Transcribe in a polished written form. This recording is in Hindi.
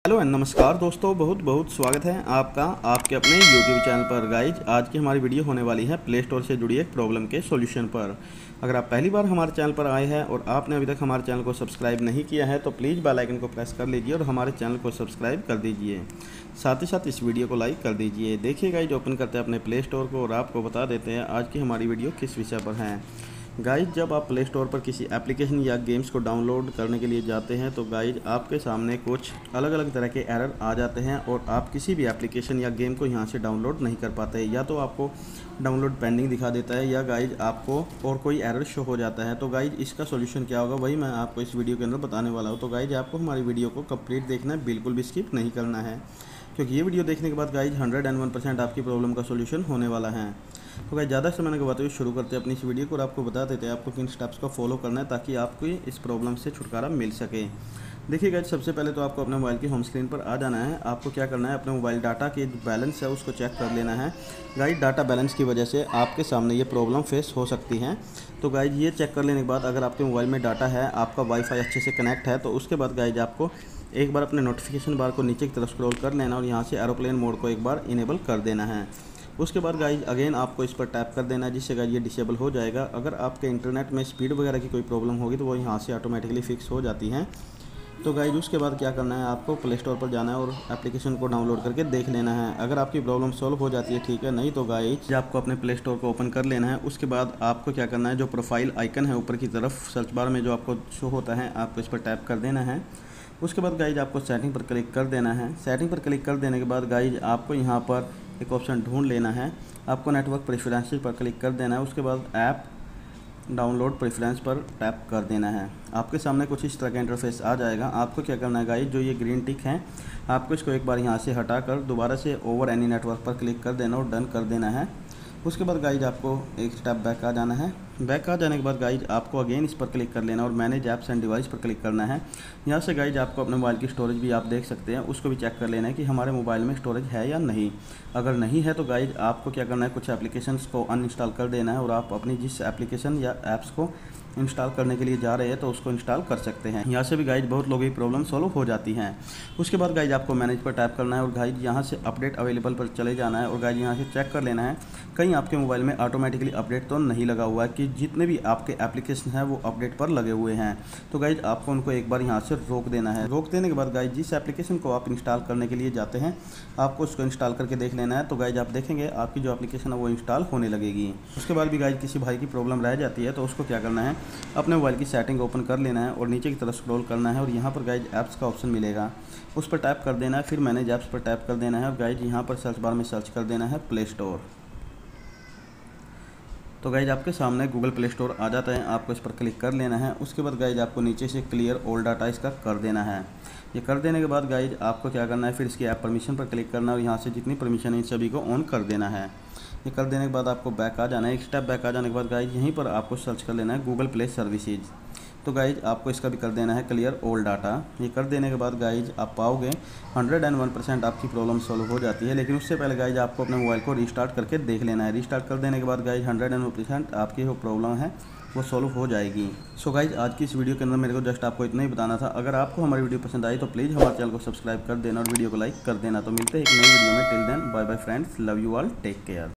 हेलो एंड नमस्कार दोस्तों, बहुत बहुत स्वागत है आपका आपके अपने YouTube चैनल पर। गाइज आज की हमारी वीडियो होने वाली है प्ले स्टोर से जुड़ी एक प्रॉब्लम के सॉल्यूशन पर। अगर आप पहली बार हमारे चैनल पर आए हैं और आपने अभी तक हमारे चैनल को सब्सक्राइब नहीं किया है तो प्लीज़ बेल आइकन को प्रेस कर लीजिए और हमारे चैनल को सब्सक्राइब कर दीजिए। साथ ही साथ इस वीडियो को लाइक कर दीजिए। देखिए गाइज, ओपन करते हैं अपने प्ले स्टोर को और आपको बता देते हैं आज की हमारी वीडियो किस विषय पर है। गाइज जब आप प्ले स्टोर पर किसी एप्लीकेशन या गेम्स को डाउनलोड करने के लिए जाते हैं तो गाइज आपके सामने कुछ अलग अलग तरह के एरर आ जाते हैं और आप किसी भी एप्लीकेशन या गेम को यहाँ से डाउनलोड नहीं कर पाते। या तो आपको डाउनलोड पेंडिंग दिखा देता है या गाइज आपको और कोई एरर शो हो जाता है। तो गाइज इसका सोल्यूशन क्या होगा वही मैं आपको इस वीडियो के अंदर बताने वाला हूँ। तो गाइज आपको हमारी वीडियो को कंप्लीट देखना है, बिल्कुल भी स्किप नहीं करना है, क्योंकि ये वीडियो देखने के बाद गाइज 101% आपकी प्रॉब्लम का सोल्यूशन होने वाला है। तो गाइज ज़्यादा समय नहीं गवाते हुए शुरू करते हैं अपनी इस वीडियो को और आपको बता देते हैं आपको किन स्टेप्स को फॉलो करना है ताकि आपको इस प्रॉब्लम से छुटकारा मिल सके। देखिए गाइज, सबसे पहले तो आपको अपने मोबाइल की होम स्क्रीन पर आ जाना है। आपको क्या करना है, अपने मोबाइल डाटा के बैलेंस है उसको चेक कर लेना है। गाइज डाटा बैलेंस की वजह से आपके सामने ये प्रॉब्लम फेस हो सकती है। तो गाइज ये चेक कर लेने के बाद अगर आपके मोबाइल में डाटा है, आपका वाईफाई अच्छे से कनेक्ट है, तो उसके बाद गाइज आपको एक बार अपने नोटिफिकेशन बार को नीचे की तरफ स्क्रॉल कर लेना और यहाँ से एरोप्लेन मोड को एक बार इनेबल कर देना है। उसके बाद गाइज अगेन आपको इस पर टैप कर देना है, जिससे गाइज ये डिसेबल हो जाएगा। अगर आपके इंटरनेट में स्पीड वगैरह की कोई प्रॉब्लम होगी तो वो यहाँ से ऑटोमेटिकली फिक्स हो जाती हैं। तो गाइज उसके बाद क्या करना है, आपको प्ले स्टोर पर जाना है और एप्लीकेशन को डाउनलोड करके देख लेना है। अगर आपकी प्रॉब्लम सॉल्व हो जाती है ठीक है, नहीं तो गाइज आपको अपने प्ले स्टोर को ओपन कर लेना है। उसके बाद आपको क्या करना है, जो प्रोफाइल आइकन है ऊपर की तरफ सर्च बार में जो आपको शो होता है, आपको इस पर टैप कर देना है। उसके बाद गाइज आपको सेटिंग पर क्लिक कर देना है। सेटिंग पर क्लिक कर देने के बाद गाइज आपको यहाँ पर एक ऑप्शन ढूंढ लेना है। आपको नेटवर्क प्रेफरेंसेस पर क्लिक कर देना है। उसके बाद ऐप डाउनलोड प्रेफरेंस पर टैप कर देना है। आपके सामने कुछ इस तरह का इंटरफेस आ जाएगा। आपको क्या करना है गाइज, जो ये ग्रीन टिक है आपको इसको एक बार यहाँ से हटाकर दोबारा से ओवर एनी नेटवर्क पर क्लिक कर देना और डन कर देना है। उसके बाद गाइज आपको एक स्टेप बैक आ जाना है। बैक आ जाने के बाद गाइज आपको अगेन इस पर क्लिक कर लेना और मैनेज ऐप्स एंड डिवाइस पर क्लिक करना है। यहाँ से गाइज आपको अपने मोबाइल की स्टोरेज भी आप देख सकते हैं, उसको भी चेक कर लेना है कि हमारे मोबाइल में स्टोरेज है या नहीं। अगर नहीं है तो गाइज आपको क्या करना है, कुछ एप्लीकेशंस को अनइंस्टॉल कर देना है और आप अपनी जिस एप्लीकेशन या ऐप्स को इंस्टॉल करने के लिए जा रहे हैं तो उसको इंस्टॉल कर सकते हैं। यहाँ से भी गाइज बहुत लोगों की प्रॉब्लम सॉल्व हो जाती हैं। उसके बाद गाइज आपको मैनेज पर टैप करना है और गाइज यहाँ से अपडेट अवेलेबल पर चले जाना है और गाइज यहाँ से चेक कर लेना है कहीं आपके मोबाइल में ऑटोमेटिकली अपडेट तो नहीं लगा हुआ है, कि जितने भी आपके एप्लीकेशन हैं वो अपडेट पर लगे हुए हैं। तो गाइज आपको उनको एक बार यहाँ से रोक देना है। रोक देने के बाद गाइज जिस एप्लीकेशन को आप इंस्टॉल करने के लिए जाते हैं आपको उसको इंस्टॉल करके देख लेना है। तो गाइज आप देखेंगे आपकी जो एप्लीकेशन है वो इंस्टॉल होने लगेगी। उसके बाद भी गाइज किसी भाई की प्रॉब्लम रह जाती है तो उसको क्या करना है, अपने मोबाइल की सेटिंग ओपन कर लेना है और नीचे की तरफ स्क्रॉल करना है और यहाँ पर गाइज ऐप्स का ऑप्शन मिलेगा, उस पर टैप कर देना है। फिर मैनेज ऐप्स पर टैप कर देना है और गाइज यहाँ पर सर्च बार में सर्च कर देना है प्ले स्टोर। तो गाइज आपके सामने गूगल प्ले स्टोर आ जाता है, आपको इस पर क्लिक कर लेना है। उसके बाद गाइज आपको नीचे से क्लियर ऑल डाटा इसका कर देना है। ये कर देने के बाद गाइज आपको क्या करना है, फिर इसकी ऐप परमिशन पर क्लिक करना है और यहाँ से जितनी परमिशन है इन सभी को ऑन कर देना है। ये कर देने के बाद आपको बैक आ जाना है। एक स्टेप बैक आ जाने के बाद गाइज यहीं पर आपको सर्च कर लेना है गूगल प्ले सर्विसेज। तो गाइज आपको इसका भी कर देना है क्लियर ऑल डाटा। ये कर देने के बाद गाइज आप पाओगे 101% आपकी प्रॉब्लम सॉल्व हो जाती है। लेकिन उससे पहले गाइज आपको अपने मोबाइल को रीस्टार्ट करके देख लेना है। रीस्टार्ट कर देने के बाद गाइज 101% आपकी जो प्रॉब्लम है वो सॉल्व हो जाएगी। सो गाइज आज की इस वीडियो के अंदर मेरे को जस्ट आपको इतना ही बताना था। अगर आपको हमारी वीडियो पसंद आई तो प्लीज़ हमारे चैनल को सब्सक्राइब कर देना और वीडियो को लाइक कर देना। तो मिलते हैं एक नई वीडियो में। Till then bye bye friends, love you all, take care.